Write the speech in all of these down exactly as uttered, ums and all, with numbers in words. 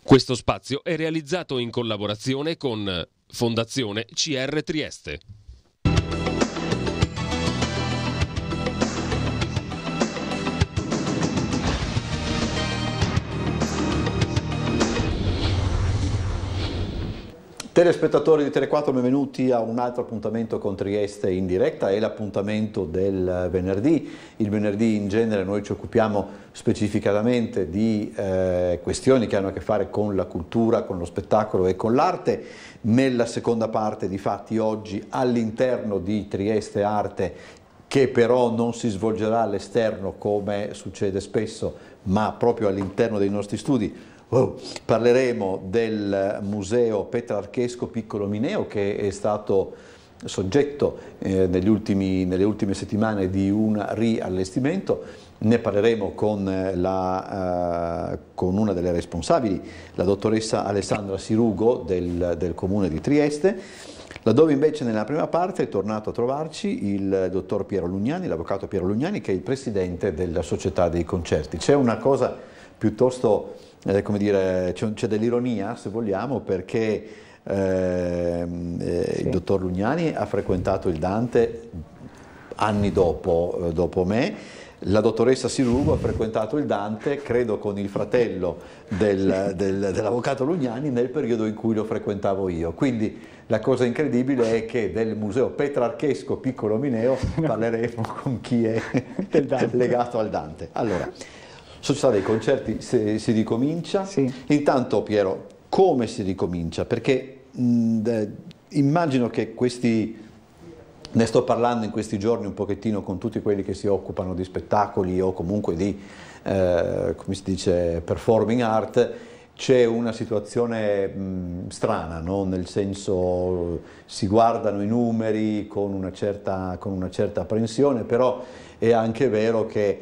Questo spazio è realizzato in collaborazione con Fondazione C R Trieste. Telespettatori di Telequattro, benvenuti a un altro appuntamento con Trieste in diretta. È l'appuntamento del venerdì. Il venerdì in genere noi ci occupiamo specificatamente di eh, questioni che hanno a che fare con la cultura, con lo spettacolo e con l'arte. Nella seconda parte, difatti, oggi all'interno di Trieste Arte, che però non si svolgerà all'esterno come succede spesso, ma proprio all'interno dei nostri studi. Oh, parleremo del museo Petrarchesco Piccolo Mineo, che è stato soggetto eh, negli ultimi, nelle ultime settimane di un riallestimento. Ne parleremo con, la, uh, con una delle responsabili, la dottoressa Alessandra Sirugo del, del Comune di Trieste, laddove invece nella prima parte è tornato a trovarci il dottor Piero Lugnani, l'avvocato Piero Lugnani, che è il presidente della Società dei Concerti. C'è una cosa piuttosto... Eh, come dire, c'è dell'ironia, se vogliamo, perché eh, eh, sì. il dottor Lugnani ha frequentato il Dante anni dopo, eh, dopo me. La dottoressa Sirugo ha frequentato il Dante, credo con il fratello del, del, dell'avvocato Lugnani, nel periodo in cui lo frequentavo io. Quindi la cosa incredibile è che del museo Petrarchesco Piccolo Mineo parleremo con chi è legato al Dante. Allora, Società dei Concerti, si, si ricomincia. Sì. Intanto, Piero, come si ricomincia? Perché mh, immagino che questi, ne sto parlando in questi giorni un pochettino con tutti quelli che si occupano di spettacoli o comunque di, eh, come si dice, performing art, c'è una situazione mh, strana, no? Nel senso, si guardano i numeri con una certa, con una certa apprensione, però è anche vero che,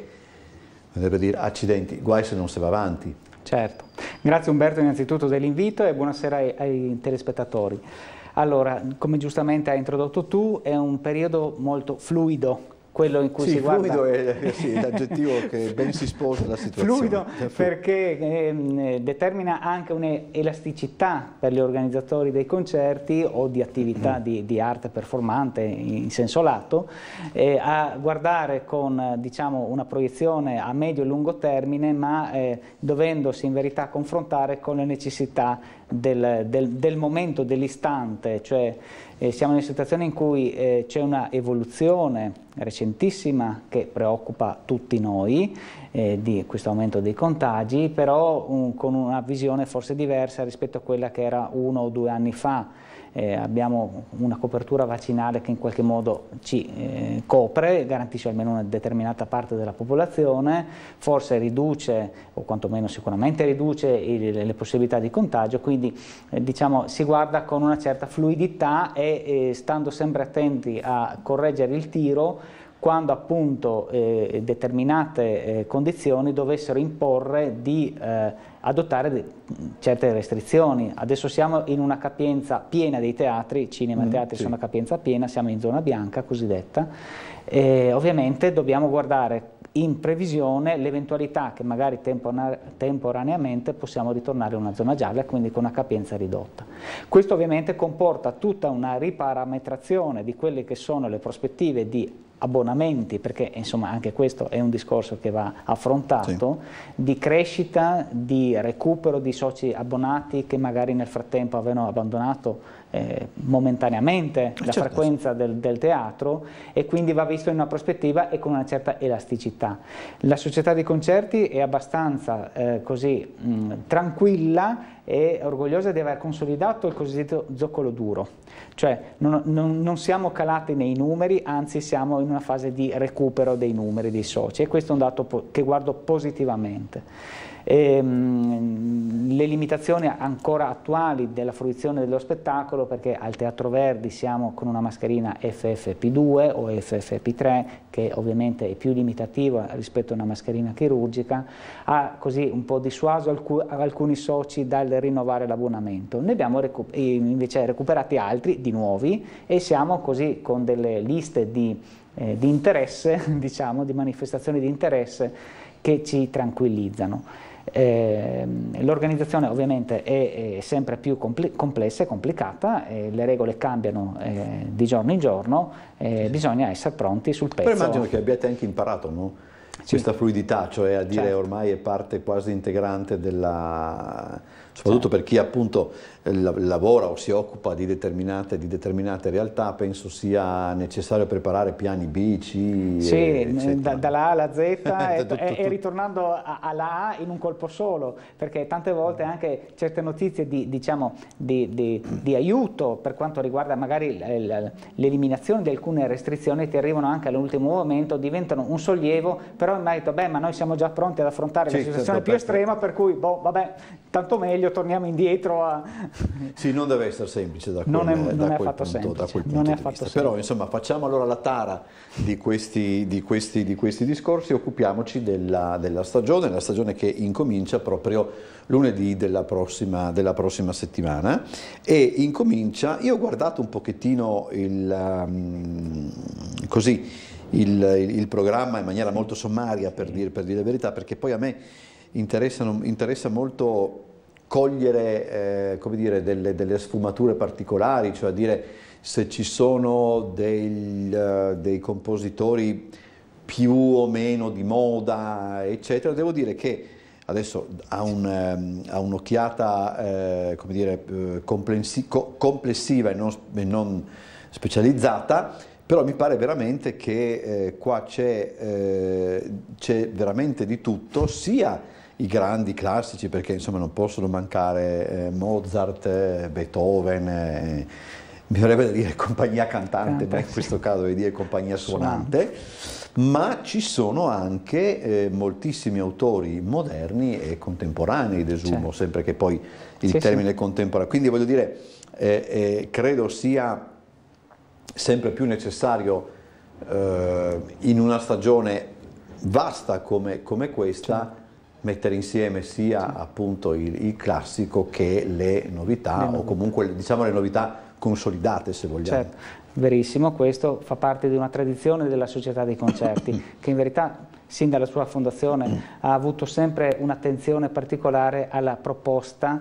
deve dire, accidenti, guai se non si va avanti. Certo. Grazie Umberto innanzitutto dell'invito e buonasera ai, ai telespettatori. Allora, come giustamente hai introdotto tu, è un periodo molto fluido, quello in cui sì, si guarda... fluido è sì, l'aggettivo che ben si sposa alla situazione. Fluido perché eh, determina anche un'elasticità per gli organizzatori dei concerti o di attività mm. di, di arte performante in senso lato, eh, a guardare con diciamo, una proiezione a medio e lungo termine, ma eh, dovendosi in verità confrontare con le necessità del, del, del momento, dell'istante, cioè Eh, siamo in una situazione in cui eh, c'è una evoluzione recentissima che preoccupa tutti noi eh, di questo aumento dei contagi, però un, con una visione forse diversa rispetto a quella che era uno o due anni fa. Eh, abbiamo una copertura vaccinale che in qualche modo ci eh, copre, garantisce almeno una determinata parte della popolazione, forse riduce o quantomeno sicuramente riduce il, le possibilità di contagio, quindi eh, diciamo, si guarda con una certa fluidità e eh, stando sempre attenti a correggere il tiro quando appunto eh, determinate eh, condizioni dovessero imporre di eh, adottare de certe restrizioni. Adesso siamo in una capienza piena dei teatri, cinema e teatri mm, sì. sono a capienza piena, siamo in zona bianca cosiddetta, e ovviamente dobbiamo guardare in previsione l'eventualità che magari temporaneamente possiamo ritornare in una zona gialla, quindi con una capienza ridotta. Questo ovviamente comporta tutta una riparametrazione di quelle che sono le prospettive di abbonamenti, perché insomma anche questo è un discorso che va affrontato, sì. di crescita, di recupero di soci abbonati che magari nel frattempo avevano abbandonato eh, momentaneamente la certo. frequenza del, del teatro, e quindi va visto in una prospettiva e con una certa elasticità. La Società dei Concerti è abbastanza eh, così mh, tranquilla e orgogliosa di aver consolidato il cosiddetto zoccolo duro, cioè non, non, non siamo calati nei numeri, anzi siamo in una fase di recupero dei numeri dei soci, e questo è un dato che guardo positivamente. E, mh, le limitazioni ancora attuali della fruizione dello spettacolo, perché al Teatro Verdi siamo con una mascherina F F P due o F F P tre, che ovviamente è più limitativa rispetto a una mascherina chirurgica, ha così un po' dissuaso alc alcuni soci dal rinnovare l'abbonamento. Ne abbiamo recu invece recuperati altri di nuovi, e siamo così con delle liste di, eh, di interesse, diciamo, di manifestazioni di interesse che ci tranquillizzano. Eh, l'organizzazione ovviamente è, è sempre più compl complessa e complicata, eh, le regole cambiano eh, di giorno in giorno, eh, sì. Bisogna essere pronti sul pezzo. Però immagino che abbiate anche imparato, no? Questa sì. fluidità, cioè a dire certo. ormai è parte quasi integrante della... soprattutto certo. per chi appunto lavora o si occupa di determinate, di determinate realtà, penso sia necessario preparare piani B, C, sì, da, dalla A alla Z e, e, e ritornando alla A in un colpo solo, perché tante volte anche certe notizie di, diciamo, di, di, di aiuto per quanto riguarda magari l'eliminazione di alcune restrizioni ti arrivano anche all'ultimo momento, diventano un sollievo, però mi ha detto, beh, ma noi siamo già pronti ad affrontare sì, la situazione certo, più perfetto. estrema, per cui, boh, vabbè, tanto meglio, torniamo indietro a... Sì, non deve essere semplice da quel, non è, non da è quel affatto punto, semplice, da quel punto non è di affatto vista. semplice. Però, insomma, facciamo allora la tara di questi, di questi, di questi discorsi, occupiamoci della, della stagione, la stagione che incomincia proprio lunedì della prossima, della prossima settimana, e incomincia, io ho guardato un pochettino il, um, così, il, il, il programma in maniera molto sommaria, per dire, per dire la verità, perché poi a me interessano, interessa molto cogliere eh, come dire, delle, delle sfumature particolari, cioè a dire se ci sono dei, uh, dei compositori più o meno di moda, eccetera. Devo dire che adesso ha un, um, un'occhiata eh, come dire, complessiva e non, e non specializzata, però mi pare veramente che eh, qua c'è eh, c'è veramente di tutto, sia i grandi classici, perché insomma non possono mancare eh, Mozart, eh, Beethoven, eh, mi verrebbe da dire compagnia cantante, Canta, ma in questo caso devo dire compagnia suonante, ma ci sono anche eh, moltissimi autori moderni e contemporanei, desumo, certo. sempre che poi il sì, termine sì. contemporaneo, quindi voglio dire, eh, eh, credo sia sempre più necessario eh, in una stagione vasta come, come questa, certo. mettere insieme sia sì. appunto il, il classico che le novità, le novità, o comunque diciamo le novità consolidate, se vogliamo. Certo, verissimo, questo fa parte di una tradizione della Società dei Concerti, che in verità sin dalla sua fondazione ha avuto sempre un'attenzione particolare alla proposta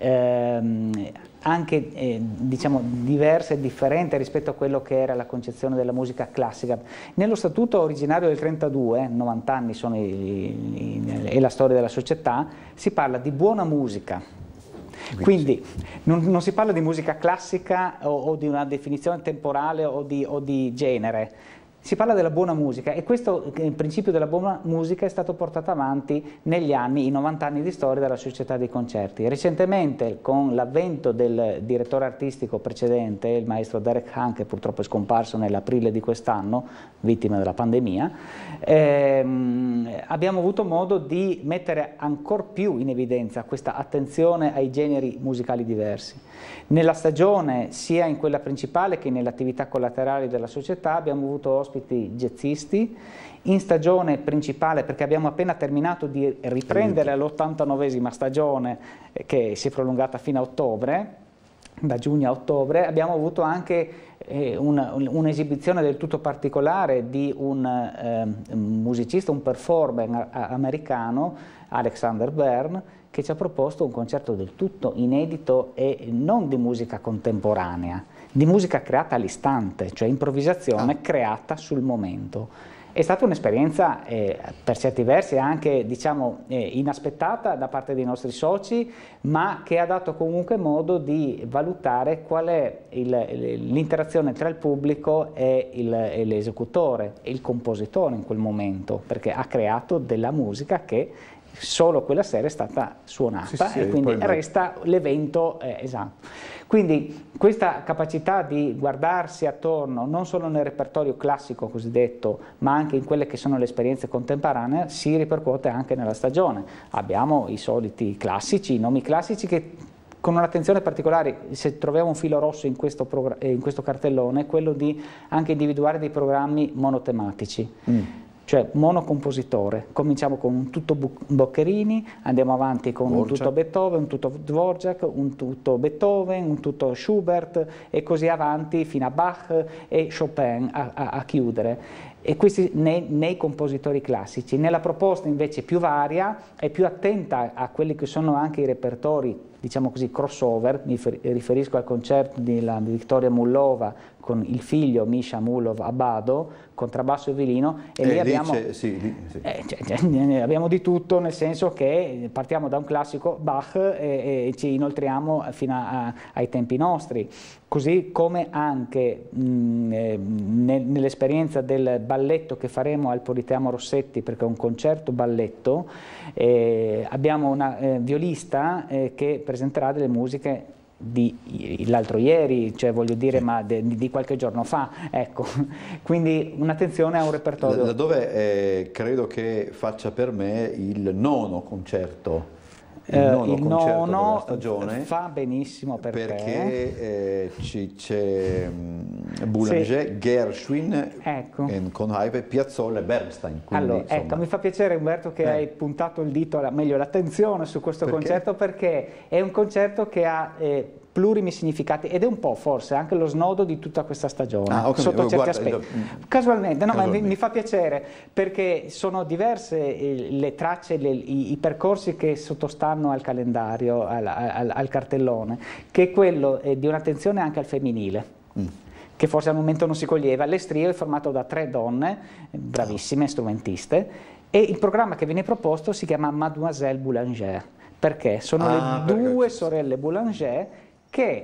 ehm, anche eh, diciamo diversa e differente rispetto a quello che era la concezione della musica classica. Nello statuto originario del trentadue, novanta anni sono i, i, è la storia della società, si parla di buona musica. Quindi non, non si parla di musica classica o, o di una definizione temporale o di, o di genere, si parla della buona musica, e questo il principio della buona musica è stato portato avanti negli anni, i novanta anni di storia della Società dei Concerti. Recentemente, con l'avvento del direttore artistico precedente, il maestro Derek Hahn, che purtroppo è scomparso nell'aprile di quest'anno, vittima della pandemia, ehm, abbiamo avuto modo di mettere ancor più in evidenza questa attenzione ai generi musicali diversi. Nella stagione, sia in quella principale che nelle attività collaterali della società, abbiamo avuto ospiti jazzisti. In stagione principale, perché abbiamo appena terminato di riprendere l'ottantanovesima stagione che si è prolungata fino a ottobre, da giugno a ottobre, abbiamo avuto anche eh, un'esibizione del tutto particolare di un eh, musicista, un performer americano, Alexander Byrne, che ci ha proposto un concerto del tutto inedito e non di musica contemporanea, di musica creata all'istante, cioè improvvisazione ah. creata sul momento. È stata un'esperienza eh, per certi versi anche, diciamo, eh, inaspettata da parte dei nostri soci, ma che ha dato comunque modo di valutare qual è l'interazione tra il pubblico e l'esecutore, il compositore in quel momento, perché ha creato della musica che solo quella sera è stata suonata, sì, sì, e quindi resta l'evento eh, esatto. Quindi questa capacità di guardarsi attorno non solo nel repertorio classico cosiddetto, ma anche in quelle che sono le esperienze contemporanee, si ripercuote anche nella stagione. Abbiamo i soliti classici, i nomi classici che con un'attenzione particolare, se troviamo un filo rosso in questo, in questo cartellone, è quello di anche individuare dei programmi monotematici. Mm. Cioè monocompositore, cominciamo con un tutto Boccherini, andiamo avanti con Dvorak. un tutto Beethoven, un tutto Dvorak, un tutto Beethoven, un tutto Schubert e così avanti fino a Bach e Chopin a, a, a chiudere. e questi nei, nei compositori classici. Nella proposta invece più varia e più attenta a quelli che sono anche i repertori, diciamo così, crossover. Mi riferisco al concerto di, la, di Victoria Mullova con il figlio Misha Mullov Abbado, contrabbasso e violino, e, e lì, lì abbiamo, sì, lì, sì. Eh, cioè, cioè, abbiamo di tutto, nel senso che partiamo da un classico Bach e, e ci inoltriamo fino a, a, ai tempi nostri, così come anche mh, eh, ne, nell'esperienza del balletto che faremo al Politeama Rossetti, perché è un concerto balletto, eh, abbiamo una eh, violista eh, che presenterà delle musiche di l'altro ieri, cioè voglio dire, sì. ma de, di qualche giorno fa, ecco, quindi un'attenzione a un repertorio. Da dove eh, credo che faccia per me il nono concerto, il nono uh, il concerto nono della stagione, fa benissimo per perché eh, c'è Boulanger, sì. Gershwin, ecco. con Haydn, Piazzolla e Bernstein. Quindi, allora, insomma, ecco, mi fa piacere, Umberto, che eh. hai puntato il dito, alla, meglio l'attenzione su questo perché? concerto, perché è un concerto che ha eh, plurimi significati ed è un po' forse anche lo snodo di tutta questa stagione, ah, okay, sotto certi guarda, aspetti. Io, casualmente, no, casualmente. Ma mi, mi fa piacere perché sono diverse eh, le tracce, le, i, i percorsi che sottostanno al calendario, al, al, al cartellone, che è quello eh, di un'attenzione anche al femminile. Mm. Che forse al momento non si coglieva. L'estrio è formato da tre donne, bravissime strumentiste, e il programma che viene proposto si chiama Mademoiselle Boulanger, perché sono ah, le due sorelle Boulanger che,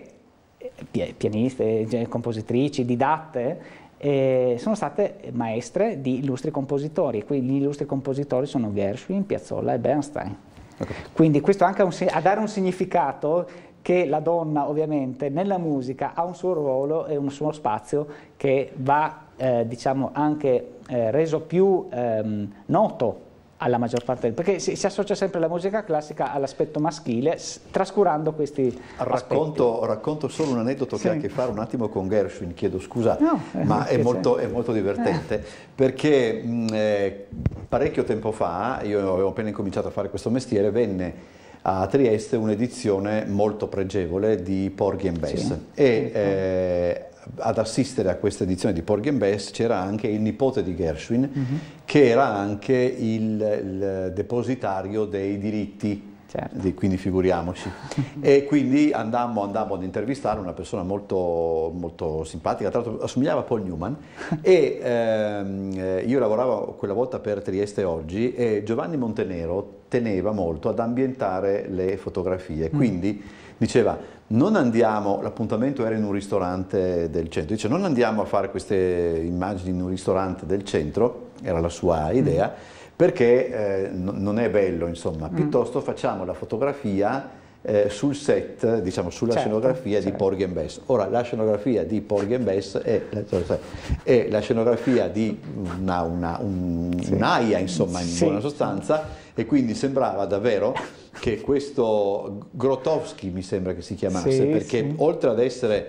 pianiste, compositrici, didatte, eh, sono state maestre di illustri compositori, e qui gli illustri compositori sono Gershwin, Piazzolla e Bernstein. Okay. Quindi questo anche a, un, a dare un significato che la donna ovviamente nella musica ha un suo ruolo e un suo spazio che va eh, diciamo anche eh, reso più ehm, noto alla maggior parte, perché si, si associa sempre la musica classica all'aspetto maschile, trascurando questi racconto, aspetti. Racconto solo un aneddoto sì. che ha a che fare un attimo con Gershwin, chiedo scusa, no, eh, ma è molto, è molto divertente, eh. perché mh, eh, parecchio tempo fa, io avevo appena incominciato a fare questo mestiere, venne a Trieste un'edizione molto pregevole di Porgy and Bess, sì. e eh, ad assistere a questa edizione di Porgy and Bess c'era anche il nipote di Gershwin, mm-hmm. che era anche il, il depositario dei diritti, certo. di, quindi figuriamoci. E quindi andammo, andammo ad intervistare una persona molto, molto simpatica, tra l'altro assomigliava a Paul Newman, e ehm, io lavoravo quella volta per Trieste Oggi, e Giovanni Montenero teneva molto ad ambientare le fotografie, quindi mm. diceva: non andiamo, l'appuntamento era in un ristorante del centro, dice non andiamo a fare queste immagini in un ristorante del centro, era la sua idea, mm. perché eh, non è bello, insomma, mm. piuttosto facciamo la fotografia eh, sul set, diciamo sulla certo, scenografia certo. di Porgy and Bess. Ora la scenografia di Porgy and Bess è, è la scenografia di una, una, un, sì. un'aia, insomma, in sì. buona sostanza, e quindi sembrava davvero che questo Grotowski, mi sembra che si chiamasse, sì, perché sì. oltre ad essere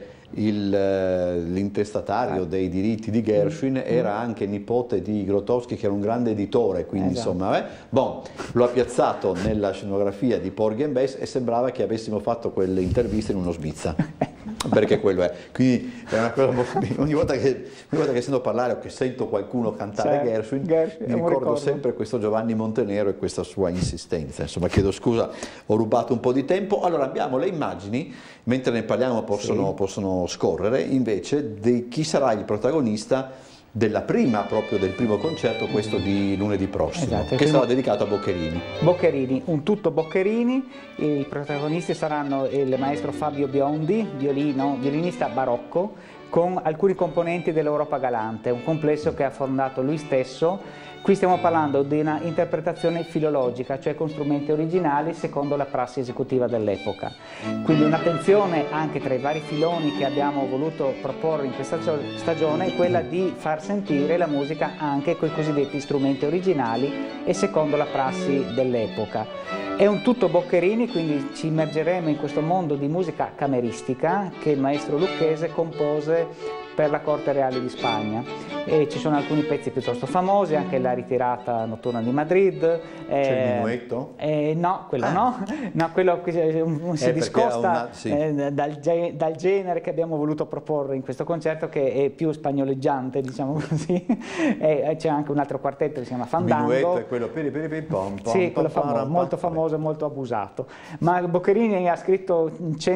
l'intestatario dei diritti di Gershwin, mm. era anche nipote di Grotowski, che era un grande editore, quindi esatto. insomma, eh, bon, lo ha piazzato nella scenografia di Porgy and Bess e sembrava che avessimo fatto quelle interviste in uno Sbizza. Perché quello è, quindi è una cosa molto, ogni volta che, ogni volta che sento parlare o che sento qualcuno cantare Gershwin, Gershwin mi ricordo, ricordo sempre questo Giovanni Montenero e questa sua insistenza. Insomma, chiedo scusa, ho rubato un po' di tempo. Allora, abbiamo le immagini, mentre ne parliamo possono, sì. possono scorrere, invece di chi sarà il protagonista della prima, proprio del primo concerto, questo di lunedì prossimo, esatto, che primo... sarà dedicato a Boccherini. Boccherini, un tutto Boccherini. I protagonisti saranno il maestro Fabio Biondi, violino, violinista barocco, con alcuni componenti dell'Europa Galante, un complesso che ha fondato lui stesso. Qui stiamo parlando di una interpretazione filologica, cioè con strumenti originali secondo la prassi esecutiva dell'epoca. Quindi un'attenzione anche tra i vari filoni che abbiamo voluto proporre in questa stagione è quella di far sentire la musica anche con i cosiddetti strumenti originali e secondo la prassi dell'epoca. È un tutto Boccherini, quindi ci immergeremo in questo mondo di musica cameristica che il maestro lucchese compose per la Corte Reale di Spagna. E ci sono alcuni pezzi piuttosto famosi, anche la ritirata notturna di Madrid. C'è eh, il minuetto? Eh, no, quello ah. no, no, quello che um, si eh, discosta una, sì. eh, dal, dal genere che abbiamo voluto proporre in questo concerto, che è più spagnoleggiante, diciamo così. C'è anche un altro quartetto che si chiama Fandango. Il minuetto è quello peri peri peri pom, pom, sì, quello pom, famo pom, molto pom, famoso e molto abusato. Ma Boccherini ha scritto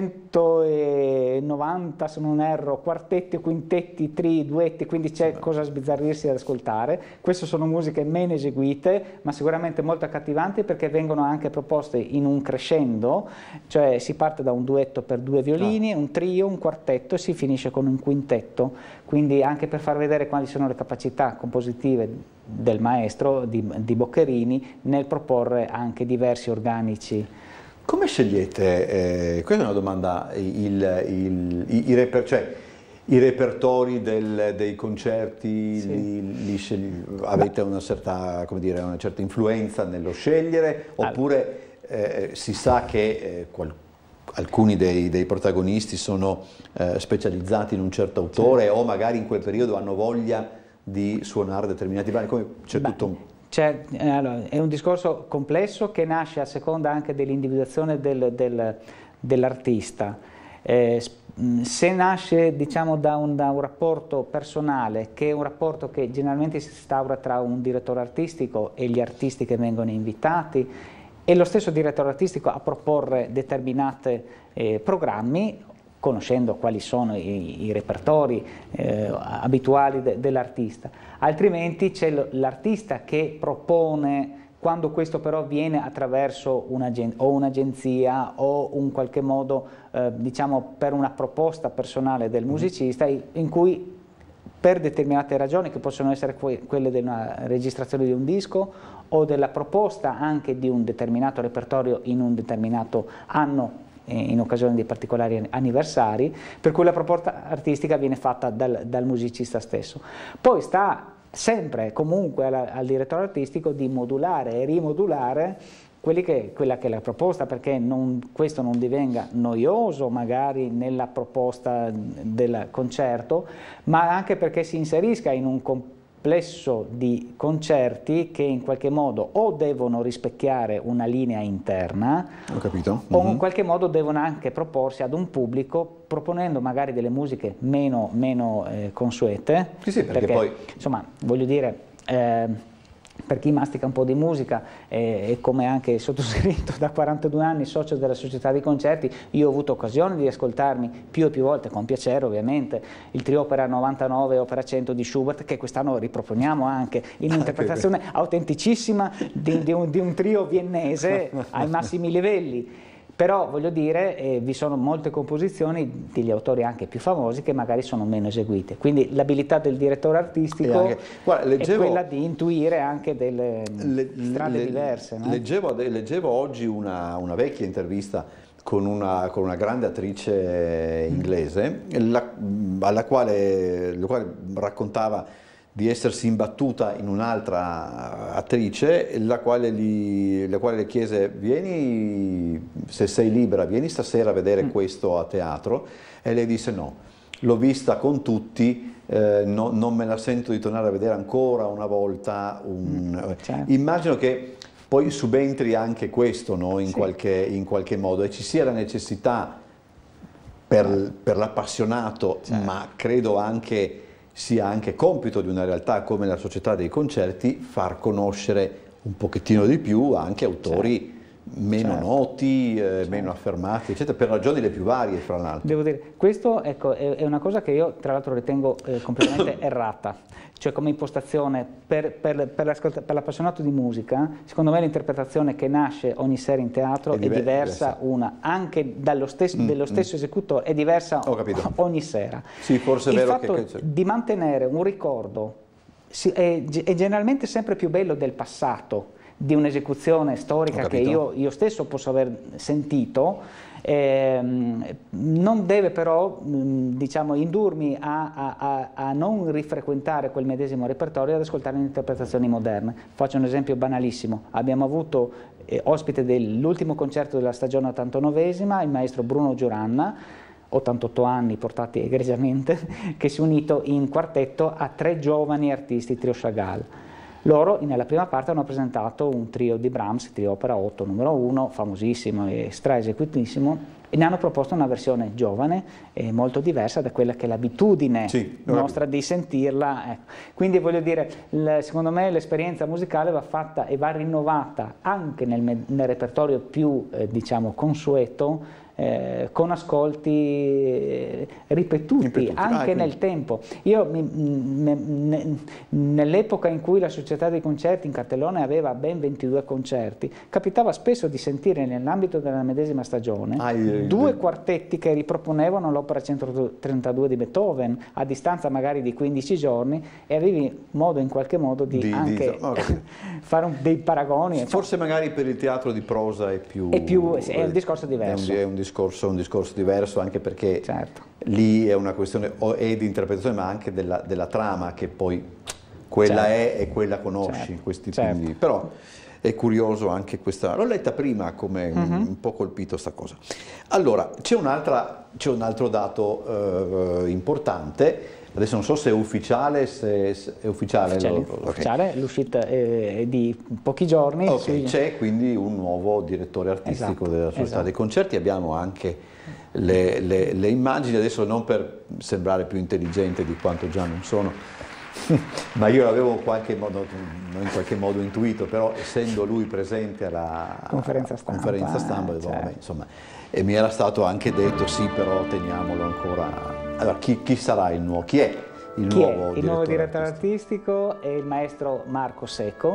centonovanta, se non erro, quartetti, quintetti, tri, duetti, quindi c'è cosa sbizzarrirsi ad ascoltare. Queste sono musiche meno eseguite, ma sicuramente molto accattivanti, perché vengono anche proposte in un crescendo, cioè si parte da un duetto per due violini, ah. un trio, un quartetto e si finisce con un quintetto, quindi anche per far vedere quali sono le capacità compositive del maestro, di, di Boccherini, nel proporre anche diversi organici. Come scegliete, eh, questa è una domanda, il, il, i, i, reper, cioè, i repertori del, dei concerti, sì. li, li scegli, avete una certa, come dire, una certa influenza nello scegliere, oppure eh, si sa che eh, qual, alcuni dei, dei protagonisti sono eh, specializzati in un certo autore, sì. o magari in quel periodo hanno voglia di suonare determinati brani? C'è tutto un... Cioè, allora, è un discorso complesso che nasce a seconda anche dell'individuazione del, del, dell'artista. Eh, se nasce, diciamo, da un, da un rapporto personale, che è un rapporto che generalmente si instaura tra un direttore artistico e gli artisti che vengono invitati, e lo stesso direttore artistico a proporre determinati eh, programmi, conoscendo quali sono i, i repertori eh, abituali de, dell'artista. Altrimenti c'è l'artista che propone, quando questo però viene attraverso un'agenzia o un'agenzia o in qualche modo, eh, diciamo, per una proposta personale del musicista, in cui per determinate ragioni, che possono essere que quelle della registrazione di un disco o della proposta anche di un determinato repertorio in un determinato anno, in occasione di particolari anniversari, per cui la proposta artistica viene fatta dal, dal musicista stesso. Poi sta sempre comunque al, al direttore artistico di modulare e rimodulare quelli che, quella che è la proposta, perché non, questo non divenga noioso magari nella proposta del concerto, ma anche perché si inserisca in un complesso di concerti che in qualche modo o devono rispecchiare una linea interna, ho capito. o mm-hmm. in qualche modo devono anche proporsi ad un pubblico, proponendo magari delle musiche meno, meno eh, consuete. Sì, sì, perché, perché poi... insomma, voglio dire... Eh, per chi mastica un po' di musica eh, e come anche sottoscritto da quarantadue anni socio della società dei concerti, io ho avuto occasione di ascoltarmi più e più volte, con piacere ovviamente, il trio opera novantanove e opera cento di Schubert, che quest'anno riproponiamo anche in un'interpretazione autenticissima di, di, un, di un trio viennese ai massimi livelli. Però voglio dire, eh, vi sono molte composizioni degli autori anche più famosi che magari sono meno eseguite, quindi l'abilità del direttore artistico anche, guarda, leggevo, è quella di intuire anche delle le, strade le, diverse. No? Leggevo, leggevo oggi una, una vecchia intervista con una, con una grande attrice inglese, la, alla quale, la quale raccontava di essersi imbattuta in un'altra attrice, la quale, gli, la quale le chiese: vieni, se sei libera, vieni stasera a vedere mm. questo a teatro, e lei disse no, l'ho vista con tutti, eh, no, non me la sento di tornare a vedere ancora una volta. Un... Mm, certo. Immagino che poi subentri anche questo, no, in, sì. qualche, in qualche modo, e ci sia la necessità per, per l'appassionato, certo. ma credo anche sia anche compito di una realtà come la società dei concerti far conoscere un pochettino di più anche autori certo. meno certo. noti, eh, certo. meno affermati, eccetera, per ragioni le più varie, fra l'altro. Devo dire, questo ecco, è, è una cosa che io tra l'altro ritengo eh, completamente errata, cioè come impostazione per, per, per l'appassionato di musica. Secondo me l'interpretazione che nasce ogni sera in teatro è, è diversa, diversa, una, anche dallo stesso, mm, dello stesso mm. esecutore, è diversa ogni sera. Sì, forse è Il vero fatto che... di mantenere un ricordo è, è generalmente sempre più bello del passato, di un'esecuzione storica che io, io stesso posso aver sentito. Eh, non deve però mh, diciamo, indurmi a, a, a, a non rifrequentare quel medesimo repertorio e ad ascoltare interpretazioni moderne. Faccio un esempio banalissimo: abbiamo avuto eh, ospite dell'ultimo concerto della stagione ottantanovesima il maestro Bruno Giuranna, ottantotto anni portati egregiamente, che si è unito in quartetto a tre giovani artisti, trio Chagall. Loro nella prima parte hanno presentato un trio di Brahms, trio opera otto numero uno, famosissimo e stra-eseguitissimo, e ne hanno proposto una versione giovane e molto diversa da quella che è l'abitudine sì, nostra di sentirla. Ecco. Quindi voglio dire, secondo me l'esperienza musicale va fatta e va rinnovata anche nel, nel repertorio più eh, diciamo consueto, Eh, con ascolti eh, ripetuti, ripetuti anche ah, nel tempo. Io nell'epoca in cui la società dei concerti in Cartellone aveva ben ventidue concerti, capitava spesso di sentire nell'ambito della medesima stagione ah, il, due il... quartetti che riproponevano l'opera centotrentadue di Beethoven a distanza magari di quindici giorni, e avevi modo in qualche modo di, di anche di, okay. fare un, dei paragoni. Forse magari per il teatro di prosa è più... È, più, è un discorso diverso. È un, è un discorso, un discorso diverso, anche perché certo. lì è una questione è di interpretazione, ma anche della, della trama, che poi quella certo. è e quella conosci. Certo. Questi, certo. quindi, però è curioso anche questa, l'ho letta prima, come uh-huh. un, un po' colpito sta cosa. Allora, c'è un altro dato eh, importante. Adesso non so se è ufficiale, se, se è ufficiale, ufficiale, lo, okay. ufficiale l'uscita è di pochi giorni. Okay, sui... C'è quindi un nuovo direttore artistico esatto, della Società esatto. dei Concerti, abbiamo anche le, le, le immagini, adesso non per sembrare più intelligente di quanto già non sono, ma io l'avevo qualche modo, in qualche modo intuito, però essendo lui presente alla conferenza stampa, conferenza stampa certo. vabbè, insomma, e mi era stato anche detto sì, però teniamolo ancora. Allora, chi, chi sarà il nuovo? Chi è il chi nuovo è? direttore, il nuovo direttore artistico? artistico è il maestro Marco Secco,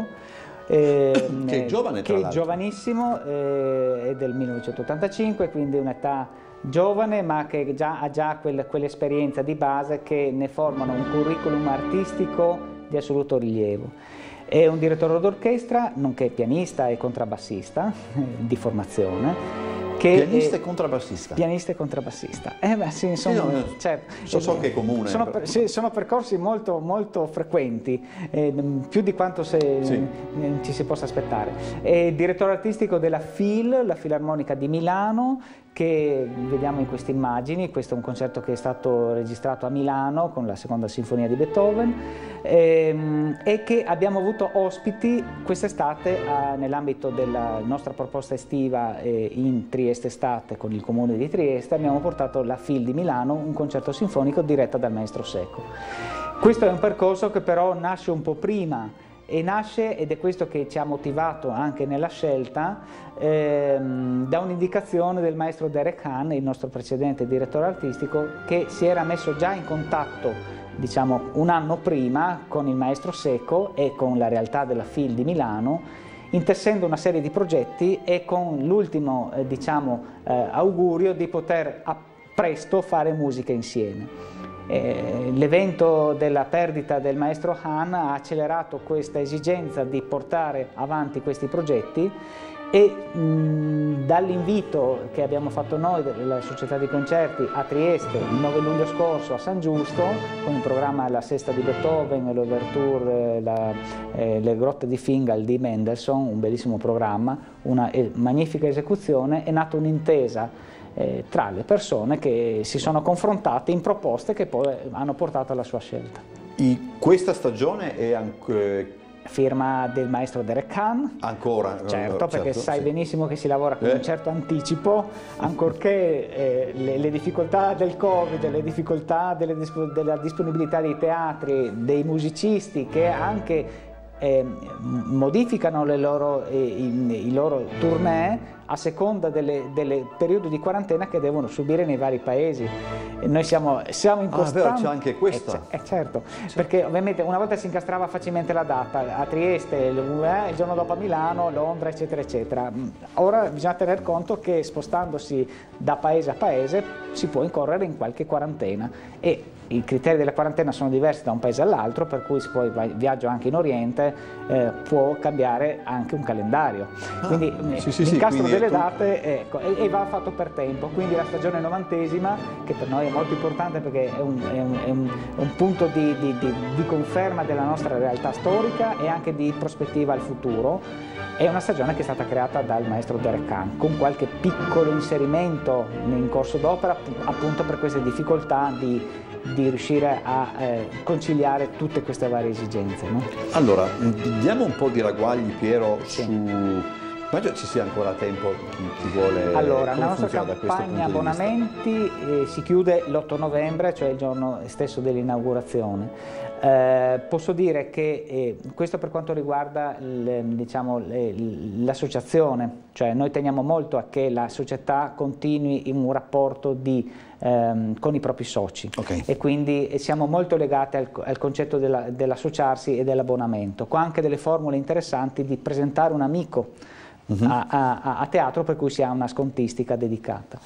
eh, che è giovane, tra che è giovanissimo, eh, è del millenovecentottantacinque, quindi un'età giovane, ma che già, ha già quel, quell'esperienza di base che ne formano un curriculum artistico di assoluto rilievo. È un direttore d'orchestra, nonché pianista e contrabbassista eh, di formazione. Che pianista e contrabbassista. Pianista e contrabbassista. Eh beh, sì, sono, sì, no, certo, so, so che è comune. Sono, per, sì, sono percorsi molto, molto frequenti, eh, più di quanto se, sì. eh, ci si possa aspettare. È direttore artistico della F I L, la Filarmonica di Milano, che vediamo in queste immagini. Questo è un concerto che è stato registrato a Milano con la seconda sinfonia di Beethoven, ehm, e che abbiamo avuto ospiti quest'estate nell'ambito della nostra proposta estiva eh, in Trieste Estate con il Comune di Trieste. Abbiamo portato la F I L di Milano, un concerto sinfonico diretto dal maestro Secco. Questo è un percorso che però nasce un po' prima, e nasce, ed è questo che ci ha motivato anche nella scelta, ehm, da un'indicazione del maestro Derek Hahn, il nostro precedente direttore artistico, che si era messo già in contatto, diciamo, un anno prima con il maestro Secco e con la realtà della F I L di Milano, intessendo una serie di progetti e con l'ultimo eh, diciamo, eh, augurio di poter a presto fare musica insieme. Eh, l'evento della perdita del maestro Hahn ha accelerato questa esigenza di portare avanti questi progetti, e dall'invito che abbiamo fatto noi della Società di Concerti a Trieste il nove luglio scorso a San Giusto, con il programma La Sesta di Beethoven, l'Ouverture, la, eh, le Grotte di Fingal di Mendelssohn, un bellissimo programma, una eh, magnifica esecuzione, è nata un'intesa Eh, tra le persone che si sono confrontate in proposte che poi hanno portato alla sua scelta. I, questa stagione è anche... firma del maestro Derek Hahn. Ancora? Certo, perché certo, sai sì. benissimo che si lavora con eh. un certo anticipo, ancorché eh, le, le difficoltà del Covid, le difficoltà delle, della disponibilità dei teatri, dei musicisti che anche eh, modificano le loro, eh, i, i loro tournée a seconda delle, delle periodi di quarantena che devono subire nei vari paesi. E noi siamo, siamo in costante... Ah, però c'è anche questa. Eh, certo, perché ovviamente una volta si incastrava facilmente la data, a Trieste, il, eh, il giorno dopo a Milano, Londra, eccetera, eccetera. Ora bisogna tener conto che spostandosi da paese a paese si può incorrere in qualche quarantena, e i criteri della quarantena sono diversi da un paese all'altro, per cui se poi viaggio anche in Oriente eh, può cambiare anche un calendario. Ah, quindi sì, sì, sì, quindi delle date, ecco, e, e va fatto per tempo, quindi la stagione novantesima, che per noi è molto importante perché è un, è un, è un, un punto di, di, di, di conferma della nostra realtà storica e anche di prospettiva al futuro, è una stagione che è stata creata dal maestro Derek Khan, con qualche piccolo inserimento in corso d'opera, appunto per queste difficoltà di, di riuscire a eh, conciliare tutte queste varie esigenze, no? Allora, diamo un po' di ragguagli, Piero, sì. su... Immagino ci sia ancora tempo, chi, chi vuole... Allora, la nostra campagna abbonamenti eh, si chiude l'otto novembre, cioè il giorno stesso dell'inaugurazione. Eh, posso dire che eh, questo per quanto riguarda diciamo, l'associazione, cioè noi teniamo molto a che la società continui in un rapporto di, ehm, con i propri soci, okay. E quindi siamo molto legati al, al concetto dell'associarsi e dell'abbonamento, con anche delle formule interessanti di presentare un amico Uh-huh. a, a, a teatro, per cui si ha una scontistica dedicata.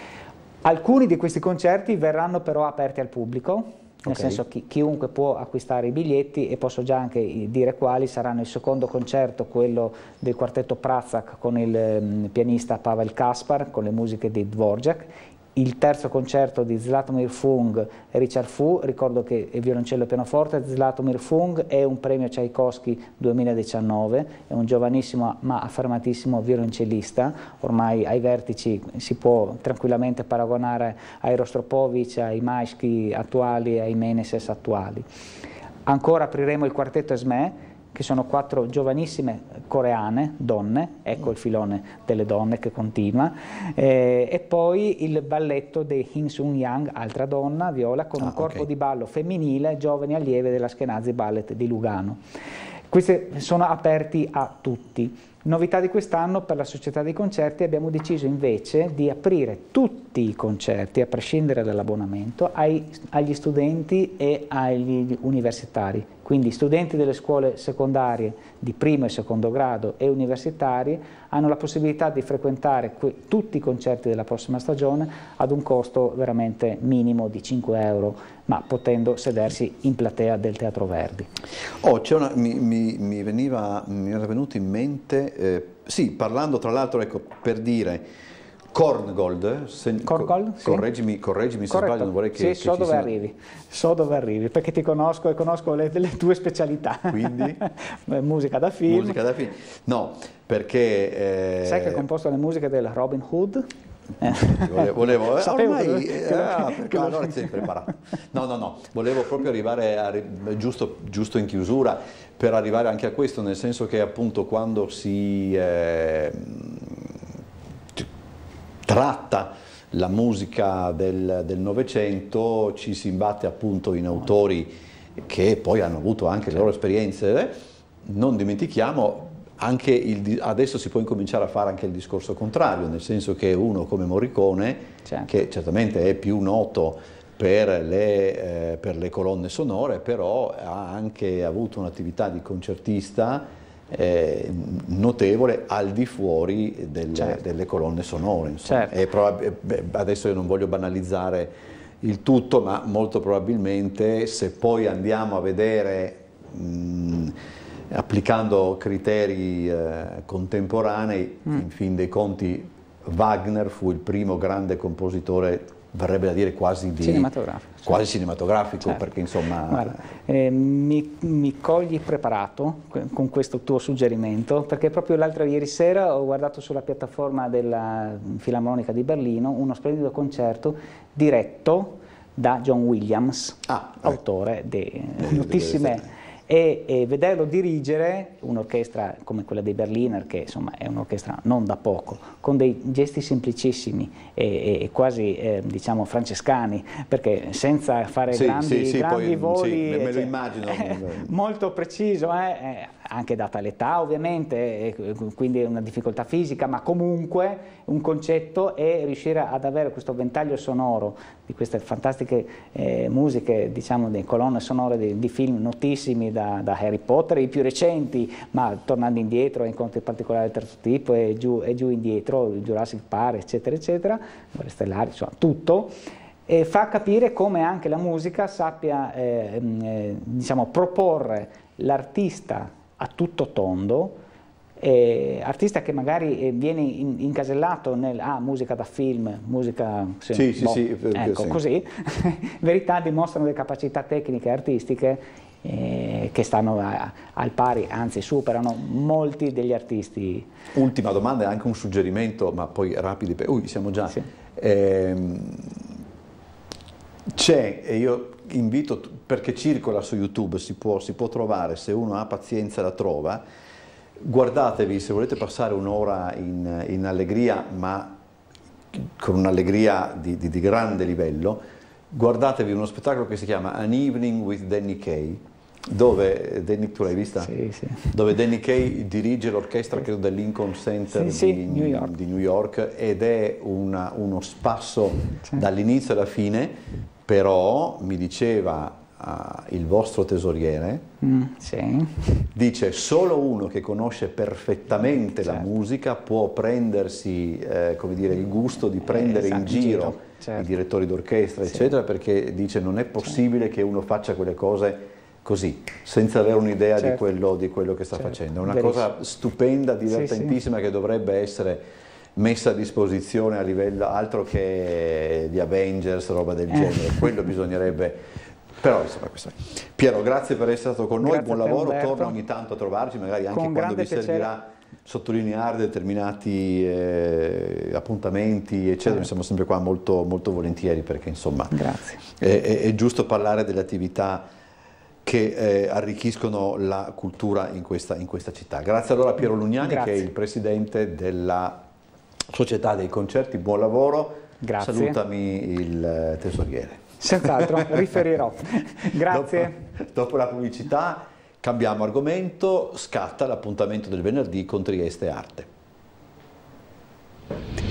Alcuni di questi concerti verranno però aperti al pubblico, nel okay. senso che chi, chiunque può acquistare i biglietti, e posso già anche dire quali saranno. Il secondo concerto, quello del quartetto Prazak con il um, pianista Pavel Kaspar con le musiche di Dvorak. Il terzo concerto di Zlatomir Fung e Richard Fu, ricordo che il violoncello e pianoforte. Zlatomir Fung è un premio Tchaikovsky duemiladiciannove, è un giovanissimo ma affermatissimo violoncellista, ormai ai vertici, si può tranquillamente paragonare ai Rostropovich, ai Maisky attuali e ai Meneses attuali. Ancora apriremo il quartetto Esmè, che sono quattro giovanissime coreane, donne, ecco il filone delle donne che continua, eh, e poi il balletto di Hin Sung Yang, altra donna, viola, con ah, un corpo okay. di ballo femminile, giovani allieve dell'Ashkenazi Ballet di Lugano. Questi sono aperti a tutti. Novità di quest'anno per la società dei concerti: abbiamo deciso invece di aprire tutti i concerti, a prescindere dall'abbonamento, agli studenti e agli universitari. Quindi studenti delle scuole secondarie di primo e secondo grado e universitari hanno la possibilità di frequentare tutti i concerti della prossima stagione ad un costo veramente minimo di cinque euro, ma potendo sedersi in platea del Teatro Verdi. Oh, c'è una, mi, mi, mi, veniva, mi era venuto in mente, eh, sì, parlando tra l'altro, ecco, per dire, Korngold, se, Korngold, co, correggimi, sì. correggimi se Corretto. sbaglio, non vorrei che... Sì, che so ci dove sia... arrivi, so dove arrivi, perché ti conosco e conosco le, le tue specialità. Quindi? Musica da film. Musica da film. No, perché... Eh... Sai che ha composto le musiche del Robin Hood? Eh. Volevo, volevo eh, ormai, che, eh, ah, perché allora sei preparato. No, no, no, volevo proprio arrivare a, giusto, giusto in chiusura, per arrivare anche a questo, nel senso che appunto quando si eh, tratta la musica del Novecento ci si imbatte appunto in autori che poi hanno avuto anche le loro esperienze. Eh? Non dimentichiamo anche il, adesso si può incominciare a fare anche il discorso contrario, nel senso che uno come Morricone, certo. che certamente è più noto per le, eh, per le colonne sonore, però ha anche avuto un'attività di concertista eh, notevole al di fuori del, certo. delle colonne sonore. Certo. E beh, adesso io non voglio banalizzare il tutto, ma molto probabilmente se poi andiamo a vedere mh, applicando criteri eh, contemporanei, mm. in fin dei conti Wagner fu il primo grande compositore, verrebbe da dire quasi di cinematografico, quasi certo. cinematografico, certo. perché insomma... Guarda, eh, mi, mi cogli preparato con questo tuo suggerimento, perché proprio l'altra ieri sera ho guardato sulla piattaforma della Filarmonica di Berlino uno splendido concerto diretto da John Williams, ah, autore di notissime... E, e vederlo dirigere un'orchestra come quella dei Berliner, che insomma è un'orchestra non da poco, con dei gesti semplicissimi e, e quasi eh, diciamo francescani, perché senza fare sì, grandi, sì, sì, grandi poi, voli, sì, me, me lo cioè, immagino. Eh, molto preciso, eh, eh, anche data l'età ovviamente, eh, quindi una difficoltà fisica, ma comunque un concetto è riuscire ad avere questo ventaglio sonoro di queste fantastiche eh, musiche, diciamo, di colonne sonore di, di film notissimi, Da, da Harry Potter, i più recenti, ma tornando indietro, incontri particolari del terzo tipo e giù, e giù indietro, Jurassic Park, eccetera, eccetera, Guerre Stellari, insomma, tutto, e fa capire come anche la musica sappia eh, eh, diciamo, proporre l'artista a tutto tondo, Eh, artista che magari eh, viene in, incasellato nel ah, musica da film, musica sì, sì, sì, boh, sì, ecco, sì. così, in verità dimostrano delle capacità tecniche e artistiche eh, che stanno a, al pari, anzi superano molti degli artisti. Ultima domanda e anche un suggerimento, ma poi rapidi, ui, siamo già. Sì. Ehm, c'è, e io invito, perché circola su YouTube, si può, si può trovare, se uno ha pazienza la trova. Guardatevi, se volete passare un'ora in, in allegria, ma con un'allegria di, di, di grande livello, guardatevi uno spettacolo che si chiama An Evening with Danny Kaye, dove Danny, tu l'hai vista? Sì, sì. Dove Danny Kaye dirige l'orchestra, credo, del Lincoln Center sì, di, sì, New York. di New York, ed è una, uno spasso sì. dall'inizio alla fine, però mi diceva Uh, il vostro tesoriere, mm, sì. dice solo uno che conosce perfettamente certo. la musica può prendersi eh, come dire, il gusto di prendere eh, esatto, in giro, giro. Certo. i direttori d'orchestra, sì. eccetera, perché dice non è possibile certo. che uno faccia quelle cose così, senza avere un'idea certo. di, quello, di quello che sta certo. facendo. È una Verissimo. cosa stupenda, divertentissima, sì, sì. che dovrebbe essere messa a disposizione a livello altro che di Avengers, roba del genere, eh. quello bisognerebbe. Però insomma questo è. Piero, grazie per essere stato con noi, grazie buon lavoro, Umberto. torna ogni tanto a trovarci, magari anche con quando vi piacere. servirà sottolineare determinati eh, appuntamenti, eccetera, eh. siamo sempre qua molto, molto volentieri, perché insomma grazie. È, è, è giusto parlare delle attività che eh, arricchiscono la cultura in questa, in questa città. Grazie allora a Piero Lugnani, grazie. che è il presidente della Società dei Concerti, buon lavoro, grazie. Salutami il tesoriere. Senz'altro, riferirò. Grazie. Dopo, dopo la pubblicità cambiamo argomento, scatta l'appuntamento del venerdì con Trieste Arte.